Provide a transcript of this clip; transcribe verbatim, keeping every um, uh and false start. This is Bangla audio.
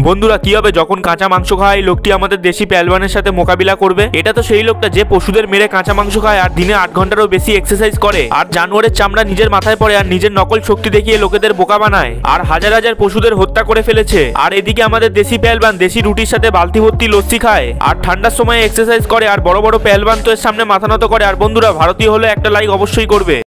বন্ধুরা কি হবে যখন কাঁচা মাংস খায় এই লোকটি আমাদের দেশি পেলবানের সাথে মোকাবিলা করবে? এটা তো সেই লোকটা যে পশুদের মেরে কাঁচা মাংস খায় আর দিনে আট ঘন্টারও বেশি এক্সারসাইজ করে আর জানোয়ারের চামড়া নিজের মাথায় পড়ে আর নিজের নকল শক্তি দেখিয়ে লোকেদের বোকা বানায় আর হাজার হাজার পশুদের হত্যা করে ফেলেছে। আর এদিকে আমাদের দেশি পেলবান দেশি রুটির সাথে বালতি ভর্তি লস্যি খায় আর ঠান্ডার সময় এক্সারসাইজ করে আর বড় বড় পেলবান তো এর সামনে মাথা নত করে। আর বন্ধুরা ভারতীয় হলে একটা লাইক অবশ্যই করবে।